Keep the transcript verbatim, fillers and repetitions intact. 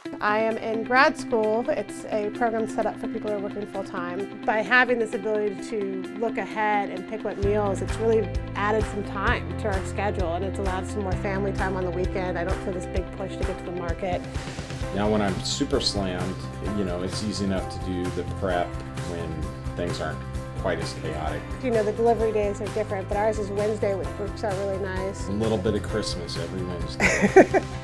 I am in grad school. It's a program set up for people who are working full-time. By having this ability to look ahead and pick what meals, it's really added some time to our schedule, and it's allowed some more family time on the weekend. I don't feel this big push to get to the market. Now when I'm super slammed, you know, it's easy enough to do the prep when things aren't quite as chaotic. You know, the delivery days are different, but ours is Wednesday, which works out really nice. A little bit of Christmas every Wednesday.